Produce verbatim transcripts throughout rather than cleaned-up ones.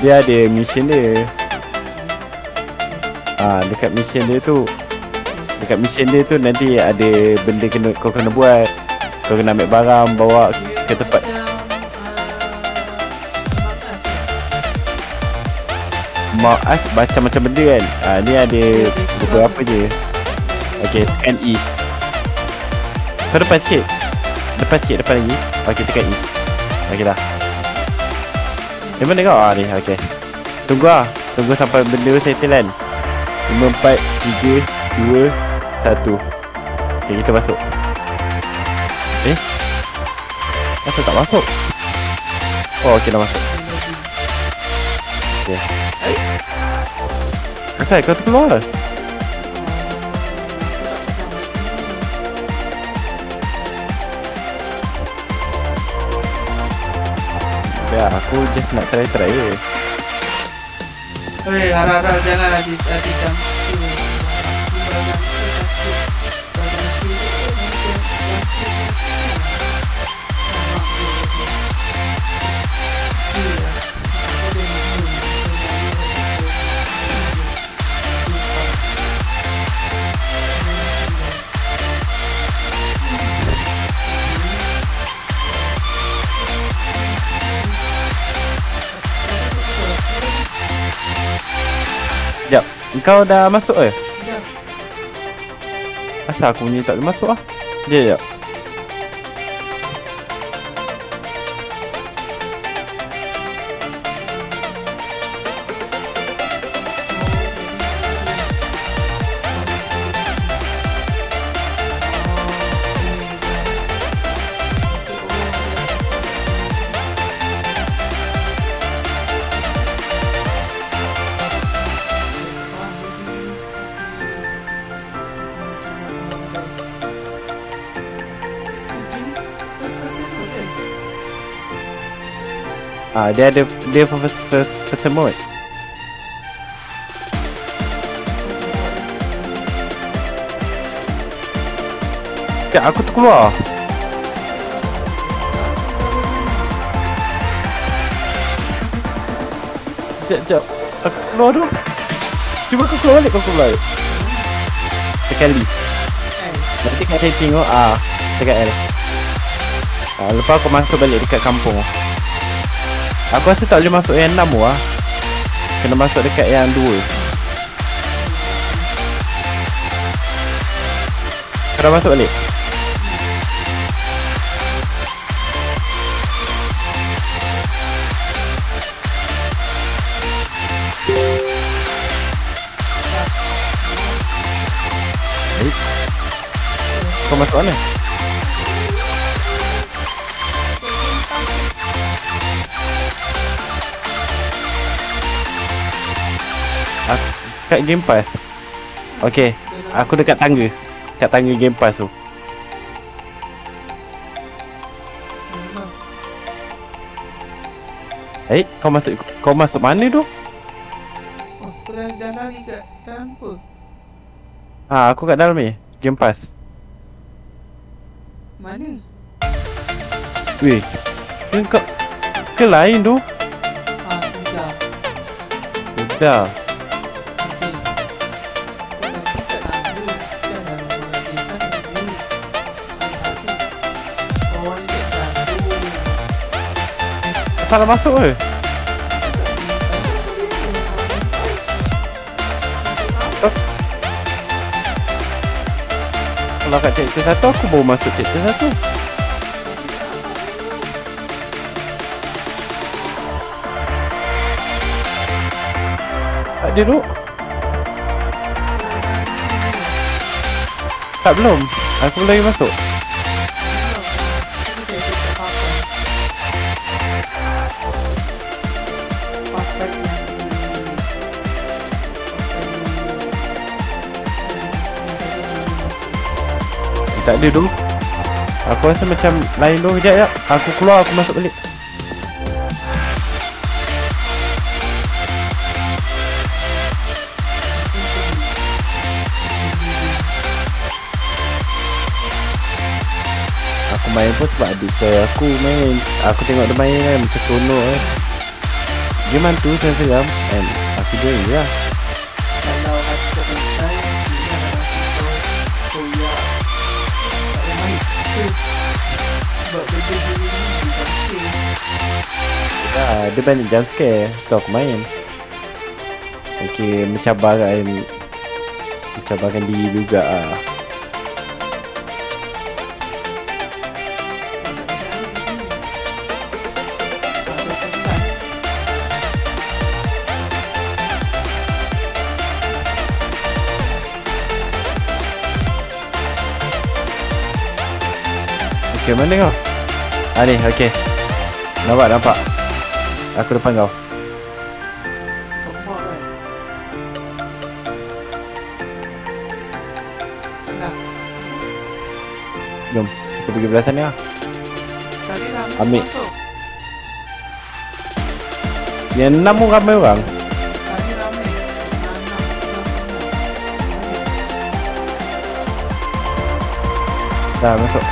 Dia ada mission dia. Ah, dekat mission dia tu, dekat mission dia tu nanti ada benda kena kau kena buat. Kau kena ambil barang, bawa ke tempat. Maas macam-macam benda kan. Ah, ni ada beberapa je. Okey, tekan E. Kau depan sikit. Depan sikit, depan lagi. Okey, tekan E. Okey dah. Di mana kau? Ah ni, okey. Tunggu ah. Tunggu sampai benda settle kan. lima, empat, tiga, dua, satu. Okey, kita masuk. Eh? Kenapa tak masuk? Oh, okey dah masuk. Okey. Asal kau terkeluar lah? Ya, aku just nak try-try je. Hei, harap-harap jangan lagi tadi jam tu. Sekejap, kau dah masuk ke? Dah. Asal aku punya tak boleh masuk lah. Sekejap, sekejap. Ah, dia ada dia first first person mode. Ya, aku terkeluar. Sekejap, sekejap. Aku keluar dulu. Cuba kau keluar balik, kau keluar balik. Tekan lift. Nanti kat saya tengok, ah, tekan L. Ah, lepas aku masuk balik dekat kampung. Aku rasa tak boleh masuk yang enam lah. Kena masuk dekat yang dua. Kau dah masuk balik? Baik. Kau masuk mana? Kat Game Pass. Okey, aku dekat tangga. Kat tangga Game Pass tu. Eh, kau masuk kau masuk mana tu? Oh, kau dah dah lari kat dalam apa? Ha, aku kat dalam ni. Game Pass. Mana? Weh. Ke kau ke lain tu? Ah, dah. Dah. Salah masuk ke? Oh. Kalau kat chapter satu aku baru masuk chapter satu. Tak ada tu. Tak, belum. Aku belum lagi masuk. Tak ada tu. Aku rasa macam lain tu. Sekejap ya. Aku keluar, aku masuk balik. Aku main pun sebab adik saya aku main. Aku tengok dia main kan, macam seronok kan. Game hantu saya seram. And aku dia je lah. Kalau hati pentai, dia akan koyak. Tak payah main. Sebab benda dia ni dia pasti. Ah, dia banyak jump scare. Stop main. Okay, mencabarkan mencabarkan diri juga ah. Okay, mana kau? Ah ni, okay. Nampak, nampak. Aku depan kau. Kepok kan. Dah. Jom, kita pergi belah sana lah. Tadi ramai Ambil. masuk. Yang enam pun ramai orang. Tadi ramai. Enam, enam, enam. Dah masuk.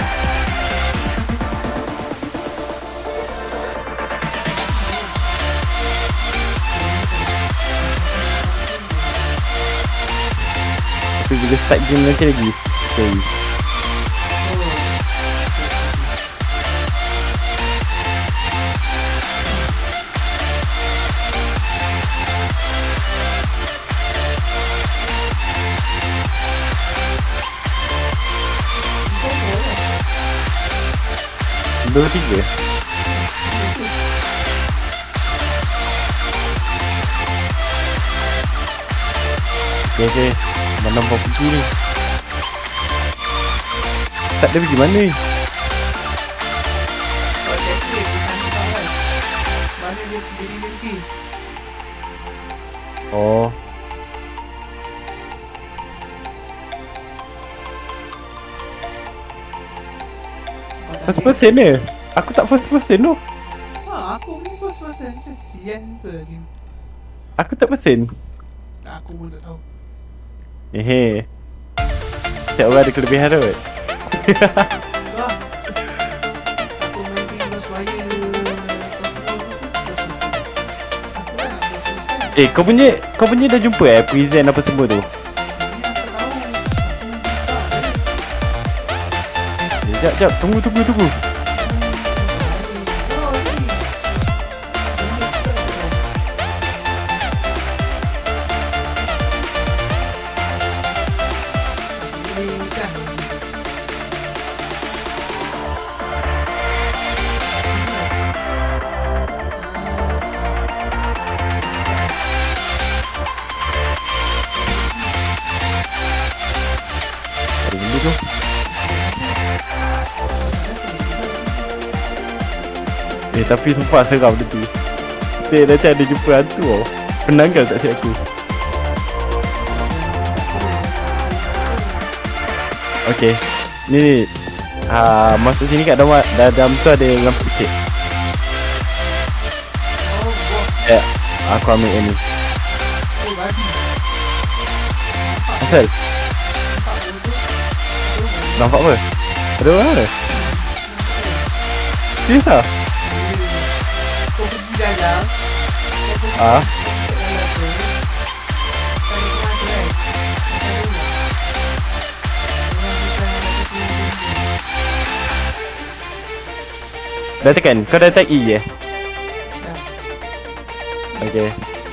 Tapi bila start game nanti lagi scary. Dua tiga. Okay, okay. Mana nampak pergi ni? Tak ada pergi mana ni? Kalau dia clear, dia tanya kau kan. Mana dia jadi lelaki. Oh. First person ni? Aku tak first person tu. Ha, aku ni first person. Macam sian ke lagi. Aku tak person. Aku pun tak tahu. Hehe. Setiap orang ada kelebihan tu. Wah. Aku main game bersuaya. First person. Aku kan nak first person. Eh, kau punya kau punya dah jumpa eh prison apa semua tu? Ini aku tahu. Aku minta je. Eh, jap, jap, tunggu, tunggu, tunggu. Oh, ni. Ini kan. Ada benda tu. Eh, tapi sumpah seram dia tu. Eh, nanti ada jumpa hantu tau. Penanggal tak siap aku. Okay. Ni ni. Ah, masuk sini kat dalam dalam tu ada lampu kecil. Oh, buat. Eh, aku ambil yang ni. Oh, babi. Asal? Nampak bodoh. Nampak Aduh, apa? Ada orang ada? Serius tak? kau pergi dalam. Kau pergi Ah. dalam tu. Kau ada kemas tu kan? Kau ada rumah. Orang bukan ada kemas. Dah tekan? Kau dah tekan E je? Dah. Okay.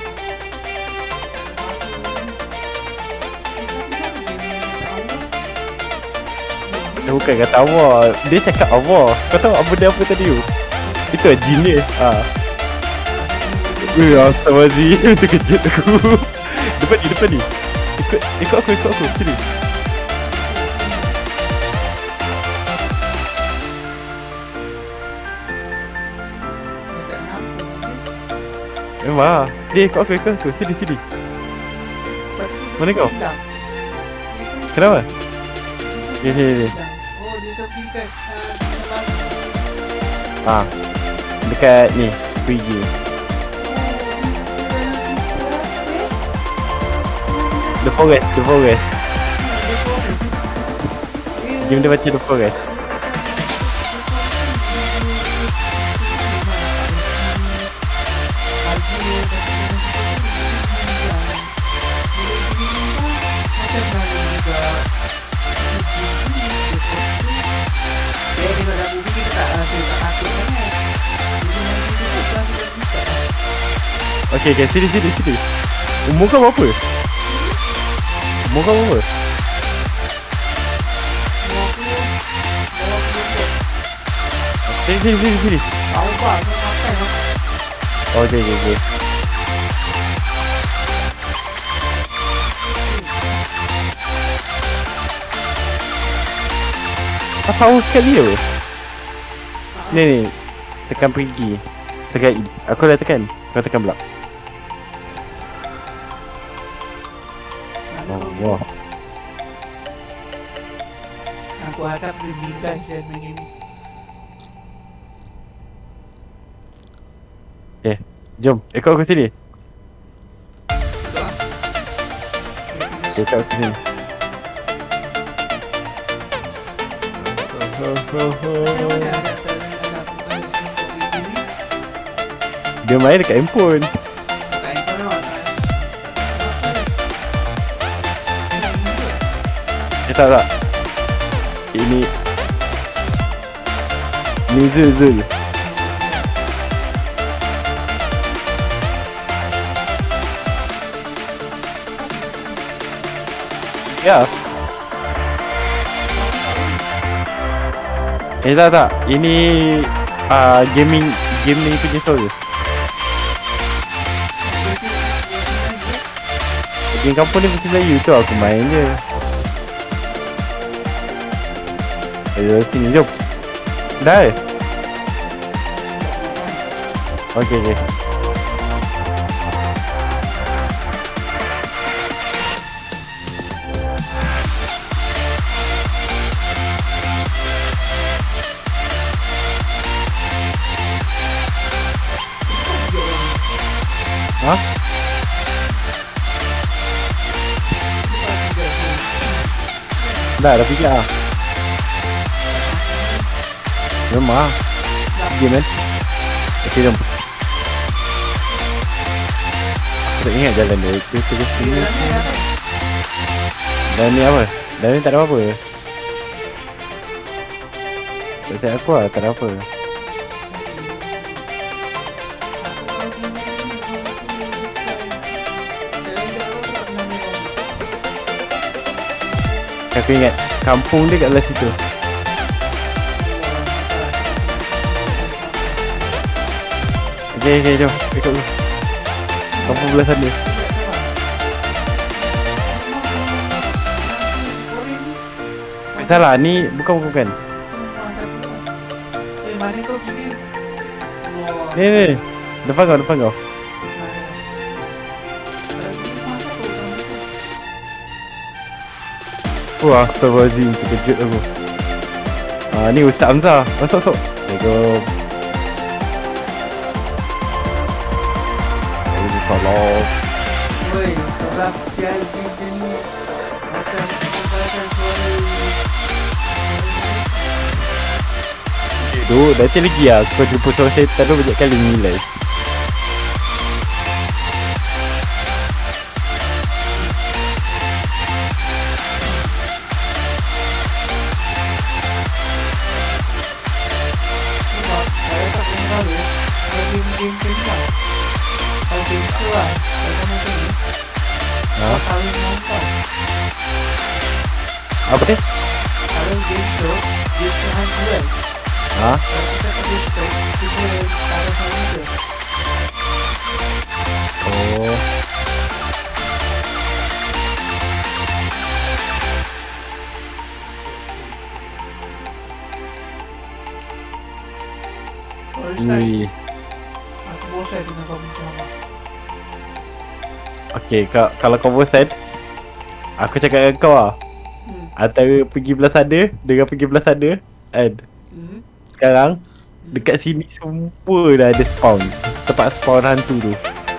Dia bukan kata Allah. Dia cakap Allah. Kau tahu apa benda apa tadi tu? Itu jin dia. Haa. Weh, astagfirullahaladzim. Terkejut aku. Depan ni, depan ni. Ikut, ikut aku, ikut aku. Sini. Memang lah. Dia ikut aku, ikut aku. Sini, sini. Mana kau? Kenapa? Ni, ni, ni. Oh, dia seperti dekat uh, tempat Ha. Dekat ni. Pergi. The Forest, The Forest. Game dia baca The Forest. Iya, tapi dengan seperti ini macam mana juga dia tengok dalam movie kita tak rasa tak takut sangat. Bila nanti kita tak kita buka. Okay, okay, sini, sini, sini. Umur kau berapa? Umur kau berapa? Sini, sini, sini, sini. Tahu pak, kau makan lah. Oh, okay, okay, okay. Kau tahu sekali tu. Ni, ni. Tekan pergi. Tekan E. Aku dah tekan. Kau tekan pula. Oh, wow. Aku harap dia meninggal dan main ni. Eh, jom. Ikut aku sini. Ikut aku sini. Macam mana ada salah anak perempuan singkuk begini? Dia main dekat handphone. Bukan itu nak. Eh, tak, tak. Ini Ni Zul Zul. Ya. Eh, tak, tak. Ini uh, gaming game ni punya suara. Game kampung ni mesti Melayu tu aku main je. Ayo sini, jom. Dah eh? Okay, okay. Hah? Dah, dah fikir lah. Jom lah. Game kan? Okay, jom. Aku tak ingat jalan dia. Kita terus sini. Dan ni apa? Dan ni tak ada apa-apa. Tak siap aku lah, tak ada apa. Aku ingat kampung dia kat belah situ. Okay, okay, jom. Ikut dulu. Kampung belah sana. Tak salah, ni bukan, bukan, bukan. Eh, mana kau pergi? Wah. Ni, ni. Depan kau, depan kau. Wah, astagfirullahaladzim, terkejut aku. Ah, ni Ustaz Hamzah. Masuk, masuk. Assalamualaikum. Waalaikumsalam. Woi, serap sial video ni. Macam macam suara. Tu, nanti lagi lah. Kau jumpa suara syaitan tu banyak kali nilai. Saya tak pernah tahu. Kalau game-game game tau. Kalau game show lah. Kalau kamu tu ni. Ha? Kau kahwin nonton. Apa ni? Kalau game show, game show hantu kan. Ha? Kalau kita tak game show, kita taruh sama je. Oh. Kalau Ustaz, Ui. aku bosan dengan kau punya sama. Okay, kau, kalau kau bosan, aku cakap dengan kau lah. Hmm. Antara pergi belah sana dengan pergi belah sana, kan? Hmm. Sekarang dekat sini semua dah ada spawn. Tempat spawn hantu tu.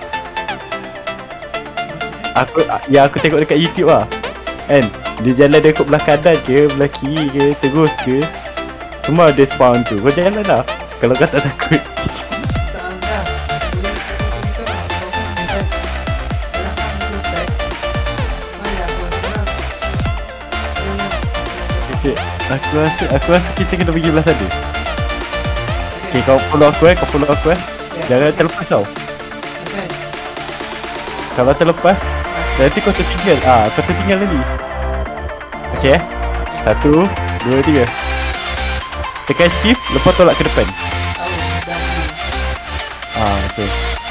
Aku ya aku tengok dekat YouTube lah. Kan? Dia jalan dia ikut belah kanan ke, belah kiri ke, terus ke. Semua ada spawn tu. Kau jalan lah. Kalau kau tak takut. Tak Azhar, boleh kita pergi ke mana? Aku rasa Aku rasa kita kena pergi belah sana. Okay, kau follow aku eh Kau follow aku eh Jangan terlepas tau. Asal Kalau terlepas nanti kau tertinggal. Ah, kau tertinggal lagi. Okay eh Satu Dua tiga. Tekan shift. Lepas tolak ke depan. tahu dah ni. Ah, okay.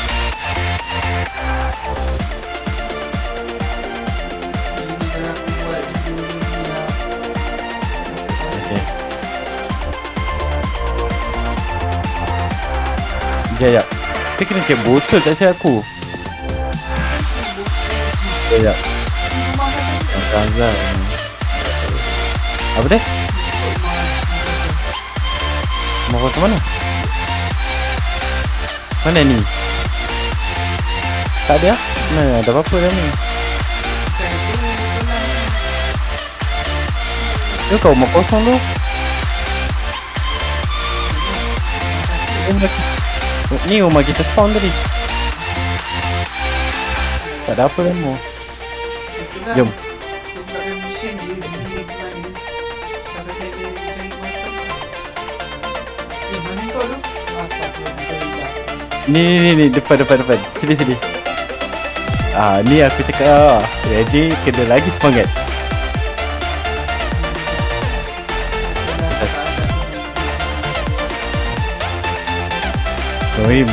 Ini dah aku buat video ni lah. Okay. Sekejap, sekejap. Kita kena cek botol tak silap aku. Sekejap. Azal. Apa dia? Mau ke mana? Mana ni? Tak ada? Mana ada apa-apa dah ni? Tu kau mau kosong tu? Ni rumah kita spawn tadi. Tak ada apa dah mau. Jom. Disebabkan mission dia bini dia di mana. Sampai dia cari makan. Eh, mana kau tu? Astagfirullah. Ni ni ni ni depan depan depan. Sini sini. Ah, ni aku cakap. Ready kena lagi semangat. Noim.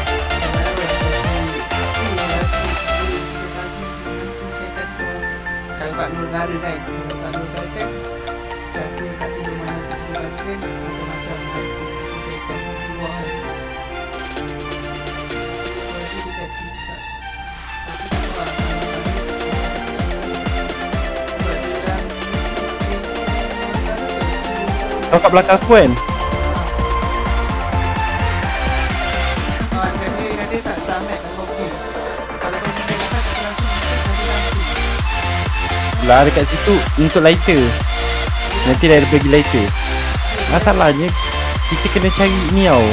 Kalau kat luar negara kan, kalau kat luar negara kan, siapa kat tidur mana tidur lagi kan, macam-macam kan, kesihatan luar kan. Kau rasa dia kat sini tak? Tapi tu lah. Sebab dia dalam Kau kat belakang aku kan? Ah, dekat sini dia kata tak samat tak kau pergi. Kalau kau pergi dekat tak langsung nanti langsung. Lah dekat situ untuk lighter. Nanti dah ada bagi lighter. Masalahnya kita kena cari ni tau.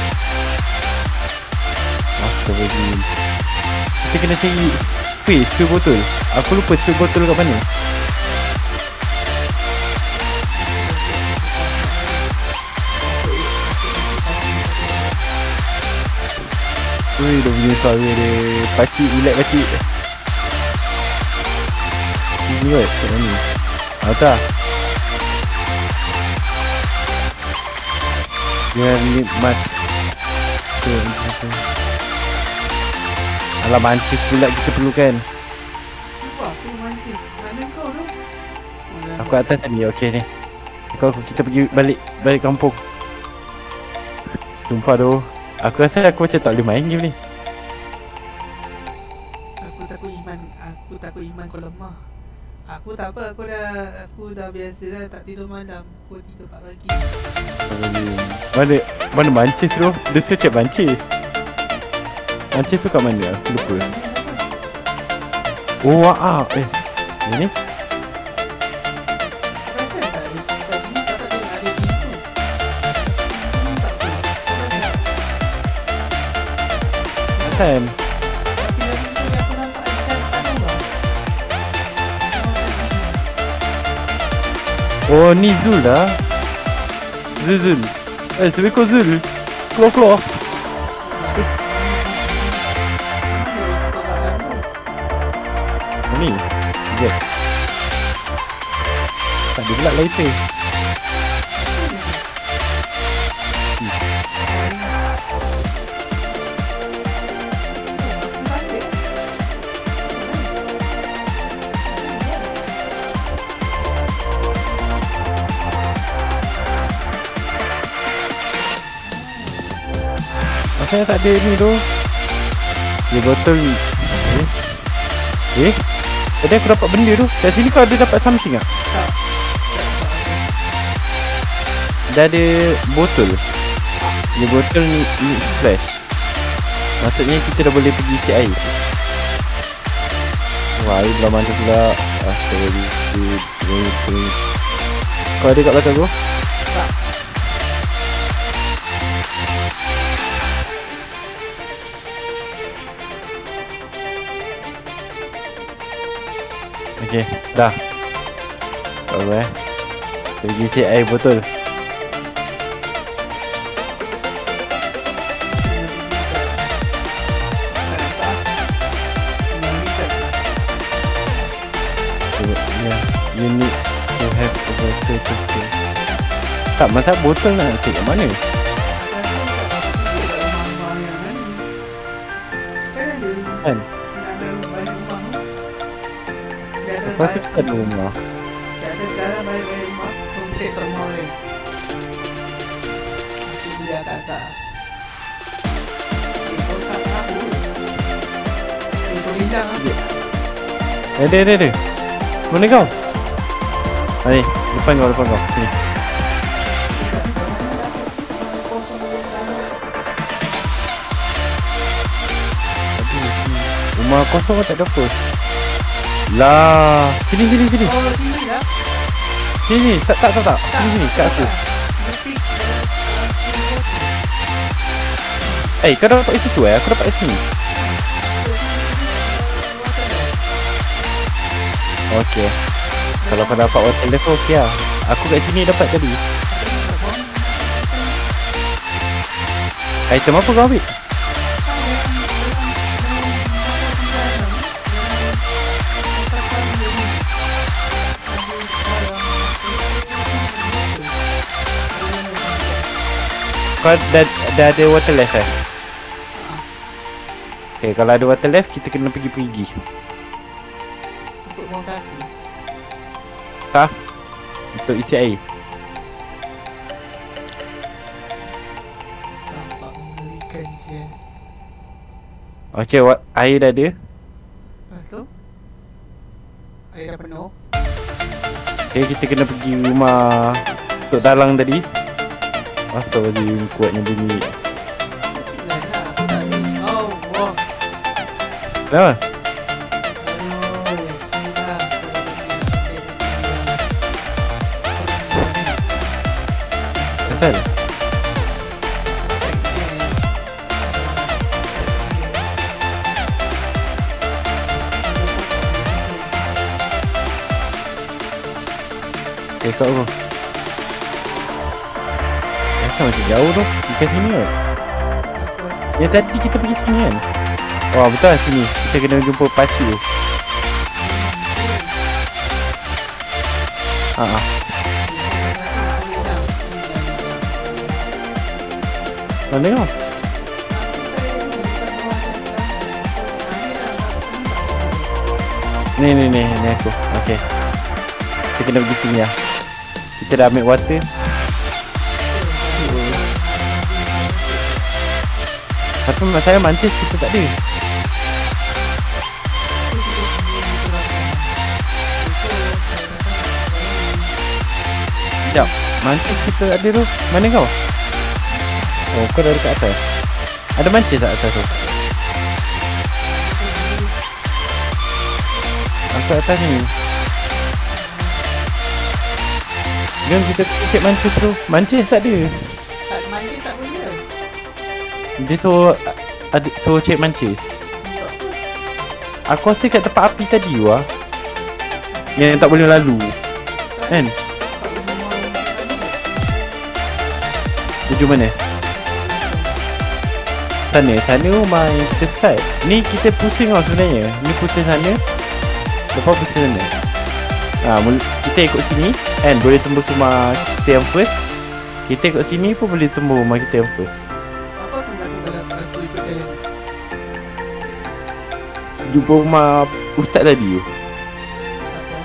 Astagfirullahaladzim. Kita kena cari spray, spray botol. Aku lupa spray botol kat mana. Weh, dia punya suara dia pacik, relax pacik. Ni kot, kat mana ni? Ah, tak. Dia nikmat. Tu, tu. Alah, mancis pula kita perlukan. Lupa aku mancis. Mana kau tu? Aku atas tadi, okey ni. Kau kita pergi balik balik kampung. Sumpah tu. Aku rasa aku macam tak boleh main game ni. Aku takut iman Aku takut iman kau lemah. Aku tak apa. Aku dah Aku dah biasa dah tak tidur malam. Pukul tiga empat pagi. Mana mana mancis tu? Dia suruh cek mancis. Mancis tu kat mana? Aku lupa. Oh, wah. Eh. Ini? Perasan tak dia kat sini tak tak dia ada pintu. Hmm, tak apa. Kau perasan? Kan? Tapi lagi tu yang aku nampak ikan panas tau. Oh, ni Zul dah. Zul Zul. Eh, Assalamualaikum Zul. Keluar keluar. Ni. Sekejap. Tak ada pula lighter. Macam tak ada ni tu. Dia botol ni. Eh? Eh? Tadi aku dapat benda tu. Kat sini kau ada dapat something tak? Dah ada botol. Dia botol ni, ni splash. Maksudnya kita dah boleh pergi isi air. Wah, air belah mana pula. Astagfirullahaladzim. Kau ada kat belakang aku? Tak. Okay, dah. Tak apa eh. Pergi isi air botol. Yeah, you need to have a bottle to fill. Tak, masa botol nak cek kat mana? Kan? Lepas tu kat rumah. Tak ada dalam baik-baik rumah. Kau bisa kat rumah boleh. Aku dia tak tak. Kau tak sabut. Kau hilang lah. Ada, ada, ada. Mana kau? Ah, ni, depan kau, depan kau. Sini. Rumah kosong tak ada apa. Lah, sini sini sini. Oh, sini dah. Sini sini, tak tak tak tak. Sini sini kat aku. Eh, kau dapat isi tu eh? Aku dapat isi ni. Okey. Kalau kau dapat water level okey lah. Aku kat sini dapat tadi. Item apa kau ambil? Kau dah, dah ada water left eh? Okay, kalau ada water left, kita kena pergi-pergi. Untuk buang saku. Ha? Untuk isi air. Nampak mengerikan sial. Okay, what, air dah ada. Lepas tu air dah penuh. Okay, kita kena pergi rumah Tok Dalang tadi. Asal je kuatnya bunyi. Lah lah, aku tak ada. Oh, wah. Kenapa? Oh, dah. Asal? Okay, kat apa? Asal macam jauh tu? Dekat sini kot. Yang tadi kita pergi sini kan? Oh betul lah sini. Kita kena jumpa pakcik tu. Haa ah. Mana kau? Ni ni ni ni aku. Okay. Kita kena pergi sini lah. Kita dah ambil water. Tapi saya mantis kita tak ada. Sekejap, mantis kita ada tu. Mana kau? Oh, kau dah dekat atas. Ada mantis tak atas tu? Aku atas ni. Jom kita cek mantis tu. Mantis tak ada. Tak mancis tak boleh. Dia suruh ada suruh cek mancis. Aku rasa kat tempat api tadi wah. Yang tak boleh lalu. Kan? Tuju mana? Sana, sana rumah yang kita start. Ni kita pusing tau sebenarnya. Ni pusing sana. Lepas pusing sana. Ha, kita ikut sini kan boleh tembus rumah kita yang first. Kita ikut sini pun boleh tembus rumah kita yang first. Apa aku nak dalam aku ikut jalan ni? Jumpa rumah ustaz tadi tu. Apa?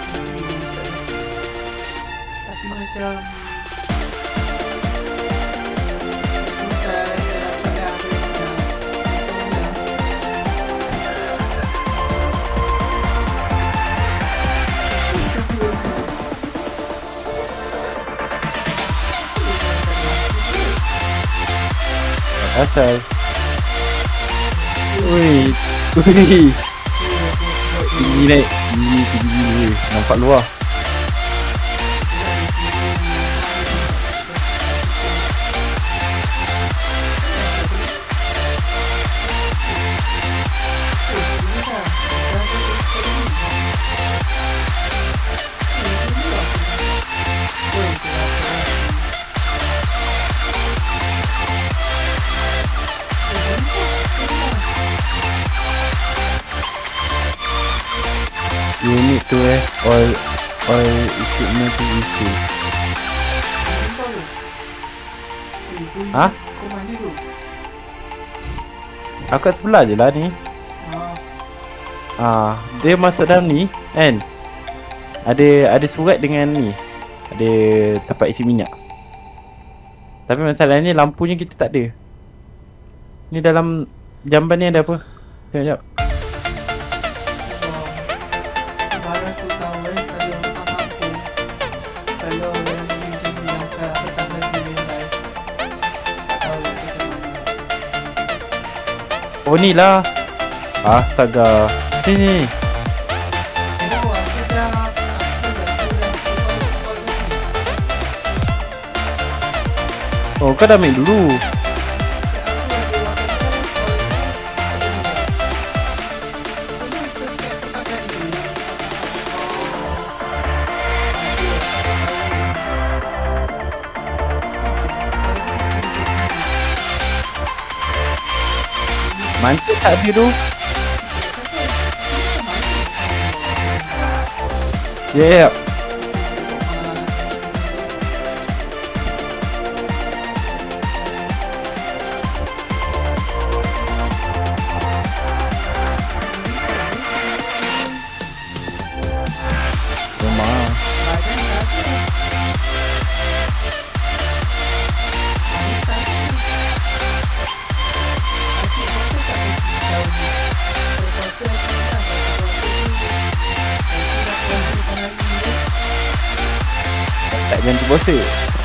Tapi macam Ustaz dalam pada aku Asal. Ui. Ui. Tinggi naik. Tinggi tinggi. Nampak luar. You need to have all all equipment to issue. Kau tu. Eh, kau Ha? ingat kau mana tu? Aku kat sebelah je lah ni. Ah, Ah, dia masuk dalam ni kan. Ada ada surat dengan ni. Ada tempat isi minyak. Tapi masalahnya lampunya kita tak ada. Ni dalam jamban ni ada apa? Tengok jap. oh. Baru aku tahu eh kalau rumah kampung, kalau yang ni dia bilang tak apa tak lagi real life. Tak tahu macam mana. Oh ni lah. Astaga. Sini. Oh, aku dah aku dah aku dah aku dah call ni. Oh kau dah ambil dulu. Aku ada waktu sebelum terkait pakai dulu. Mancing tak ada tu. Ya yeah. Rumah. Tak jangan bosan.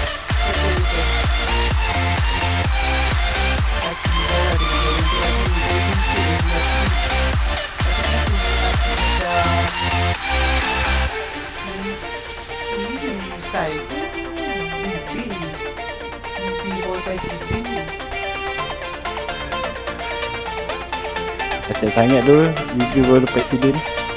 Saya mimpi mimpi boy presiden ni. Macam sangat tu video baru presiden.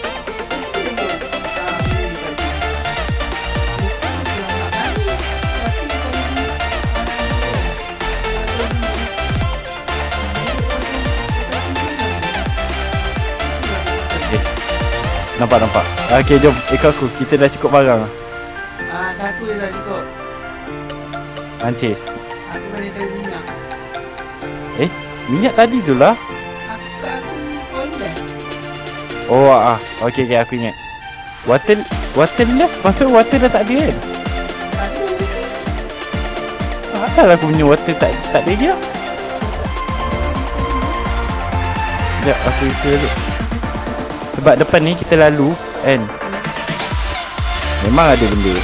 Nampak nampak. Okey jom ikut aku. Kita dah cukup barang. Ah, satu je dah cukup. Mancis. Aku boleh cari minyak. Eh, minyak tadi tu lah. Aku kat aku ni oil dah. Oh ah. Okey okey aku ingat. Water water left. Maksud water dah tak ada kan? Ada. Asal aku punya water tak tak ada dia. Sekejap aku isi dulu. Sebab depan ni kita lalu kan. Memang ada benda.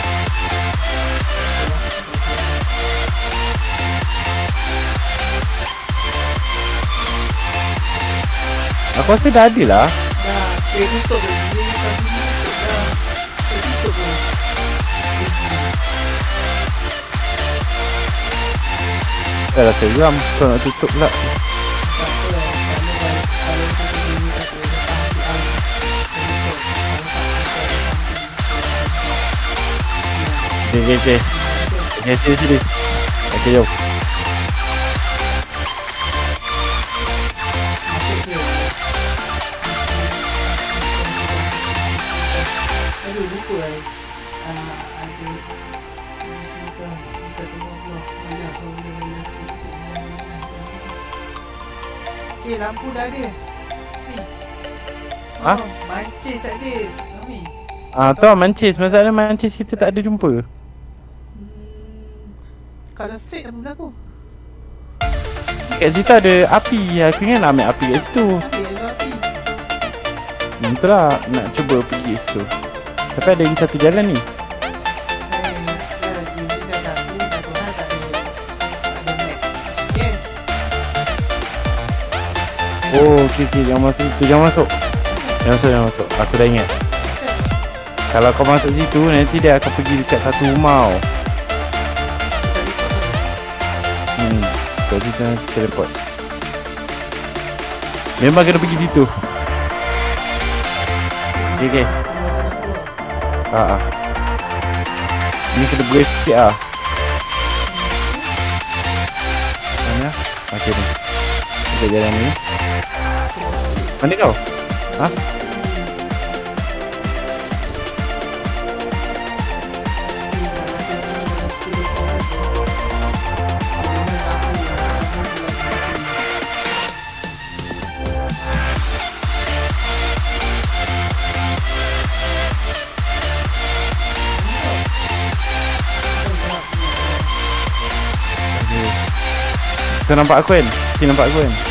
Aku rasa dah ada lah. Dah, dia tutup dah. Dia tadi tutup dah. Dia tutup dah. Dah rasa geram. Kau nak tutup pula. Tak apa lah. Kalau kalau kita ni tak boleh datang di air. Dia tutup. Kalau tak Okay okay okay. Okay sini sini. Okay jom. Aduh lupa guys. uh, Ada Bismillah Kita tunggu Allah Wala hawla wala quwwata illa billah. Okay, lampu dah ada ni. Ha? Oh, mancis ada ni. Ah tu lah mancis. Masalah mancis kita tak ada jumpa. hmm, Kalau straight apa berlaku? Kat situ ada api. Aku ingat nak ambil api kat situ. Ambil ada api. Hmm, betul lah nak cuba pergi kat situ. Tapi ada lagi satu jalan ni. Eh, dah lagi tinggal satu. Dah Tuhan tak ada. Tak ada map. Yes. Oh okey okey. Jangan masuk situ. Jangan masuk. Jangan masuk jangan masuk. Aku dah ingat. Kalau kau masuk situ nanti dia akan pergi dekat satu rumah tau. Hmm. Kat situ nanti teleport. Memang kena pergi situ. Okey okey. Haa. Ni kena brave sikit lah. Mana? Okey ni. Kita jalan ni. Mana kau? Ha? Kau nampak aku kan? Kau nampak aku kan?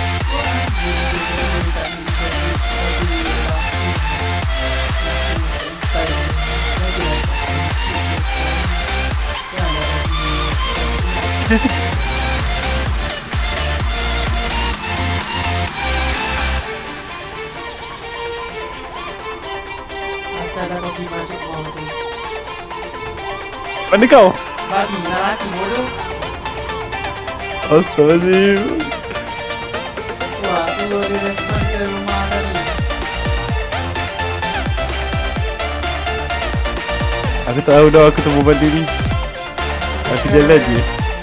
Asal dah pergi masuk bawah tu. Mana kau? Babi nak mati bodoh. Astagfirullahaladzim. Wah, aku ada respon ke rumah tadi. Aku tak tahu dah aku temu bandit ni. Aku jalan je.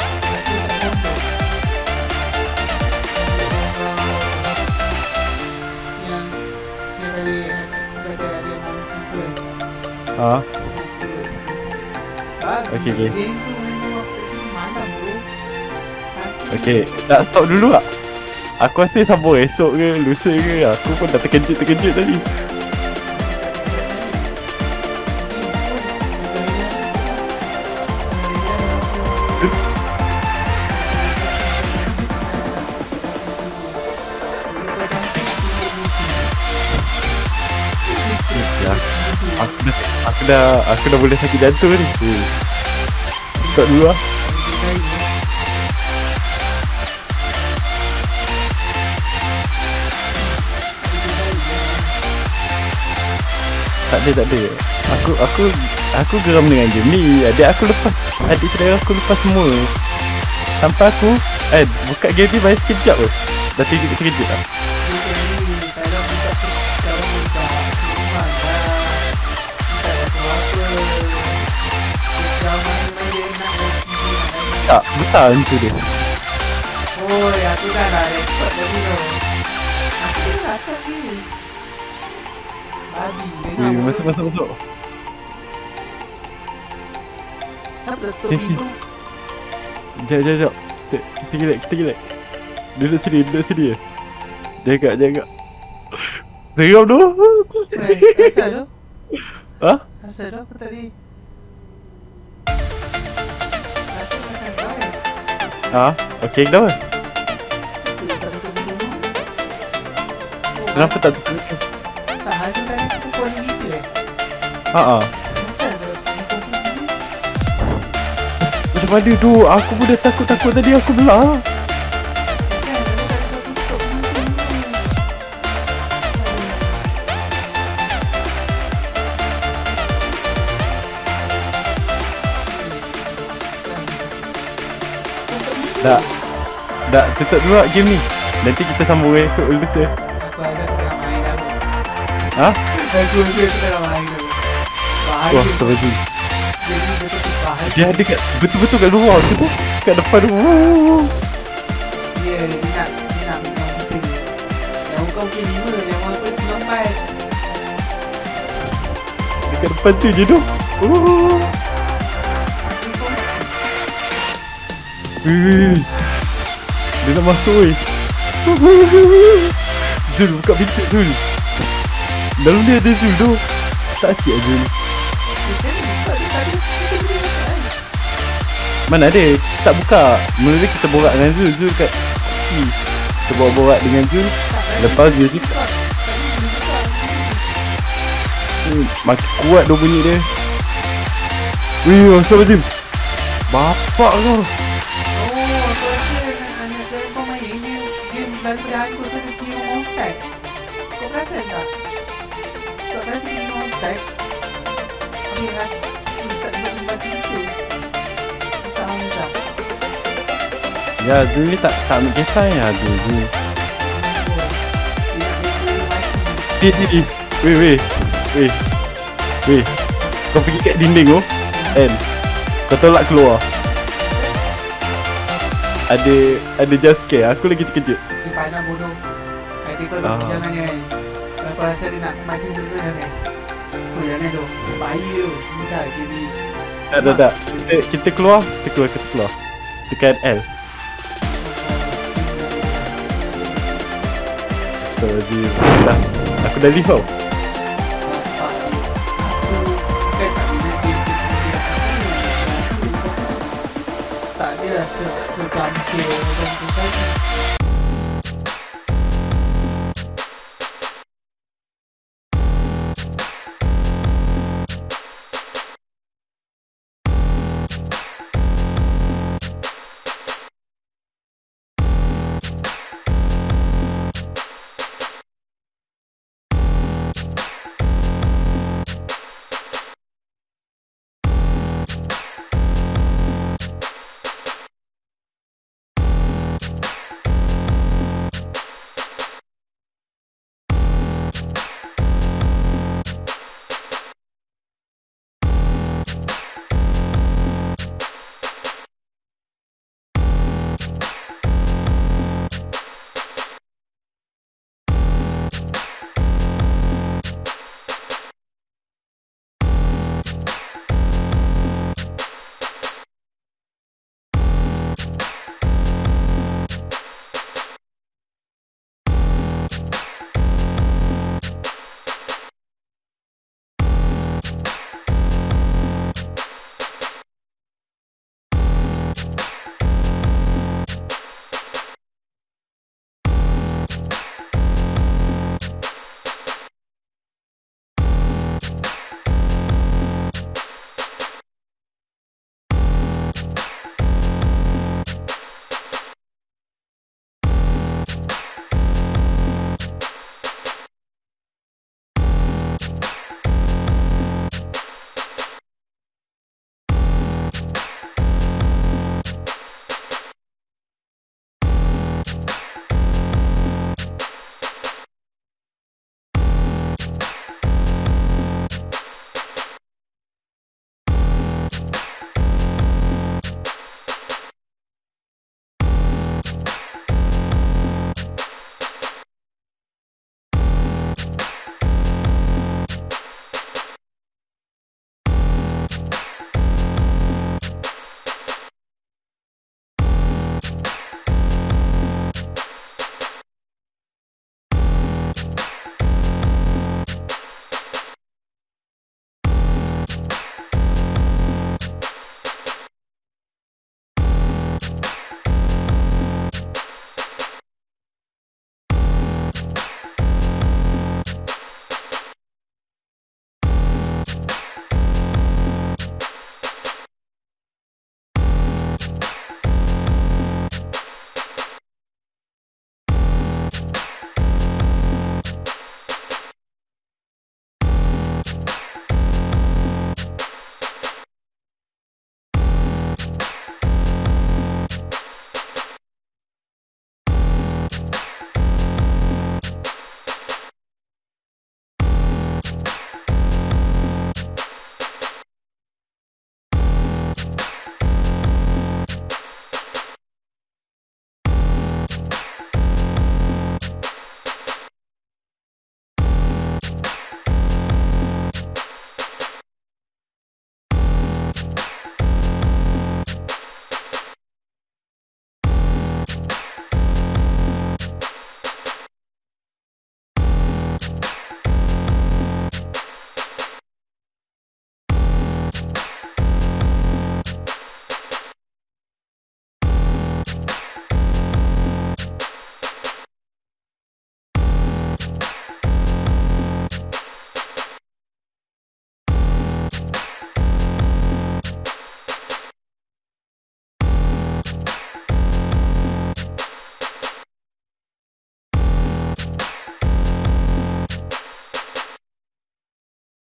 Yang yang tadi aku kata ada mancis tu kan. Ha? Babi, Okey, okey. dia tu memang waktu tadi malam bro. Okay, nak stop dulu tak? Aku rasa sambung esok ke, lusa ke. Aku pun dah terkejut-terkejut tadi. Ya, aku dah, aku dah, aku dah boleh sakit jantung ni. Hmm. Stop dulu lah. Tak ada, tak ada. Aku, aku, aku geram dengan game ni. Adik aku lepas, adik saudara aku lepas semua. Sampai aku, eh, buka game ni baik sekejap tu. Dah terkejut-terkejut lah. Tak, besar macam dia. Oh, aku dah dah rekod tadi tu. Aku dah datang ni. Babi, dengar Eh, bodoh. masuk, masuk, masuk. Kenapa tutup Sini, sini. pintu? Sekejap, sekejap, sekejap. Kita, kita gilek, kita gilek. Duduk sini, duduk sini je. Jaga, jaga. Seram tu. Eh, asal tu? Ha? Asal tu aku tadi. Aku makan kau kan? Ha? Okey, kenapa? Aku tak tutup pintu rumah. Oh, Kenapa tak tutup? tak, hari tadi aku pun gitu eh. Ha ah. Asal tu tutup pintu? Macam mana tu? Aku pun dah takut-takut tadi aku belah. Kan, aku tadi kau tutup pintu ni. Tak. Tak, tutup dulu lah game ni. Nanti kita sambung esok lusa. Aku rasa aku tengah main dah. Ha? Aku rasa aku tengah main dah. Bahaya. Wah, sebab Jadi betul-betul bahaya. dia ada kat, betul-betul kat luar tu tu. Kat depan tu. Dia, dia nak, dia nak pegang kita. Yang muka mungkin lima, yang apa tiga empat. Dekat depan tu je tu. Oh. Aku kunci. Wih. Dia nak masuk weh. Zul, buka pintu Zul. Dalam dia ada Zul tu. Tak asyik Zul. Dia ni buka dia tadi. Kita boleh buka kan? Mana ada? Tak buka. Mula kita borak dengan Zul. Zul kat hmm. Kita borak-borak dengan Zul. Tak, tadi Lepas Zul dia cakap buka. Tadi dia buka. hmm, makin kuat dia bunyi dia. Wih, Astagfirullahaladzim. Bapak kau. Oh, aku rasa anak saya kau main game, game daripada hantu tu dia pergi rumah Ustaz. Kau perasan tak? Sebab kan pergi rumah Ustaz, dia Ustaz bagi bagi kita. Ustaz Hamzah. Ya, Zul ni tak tak ambil kisah ya Zul. Zul. Oh, dia nak dia mati. Sini sini. Weh weh. Weh. Weh. Kau pergi kat dinding tu. Kan? Kau tolak keluar. Ada ada jump scare. Aku lagi terkejut. Dia tak nak bodoh. Adik kau Ah. tak jangan kan. Kalau kau rasa dia nak mati dulu jangan. Oh jangan tu. Bahaya tu. Mudah K B. Tak tak tak. Kita, kita keluar. Kita keluar. Kita keluar. Tekan L. Astagfirullahaladzim. Dah. Aku dah leave tau. Tak dia lah se- secangkir dan kita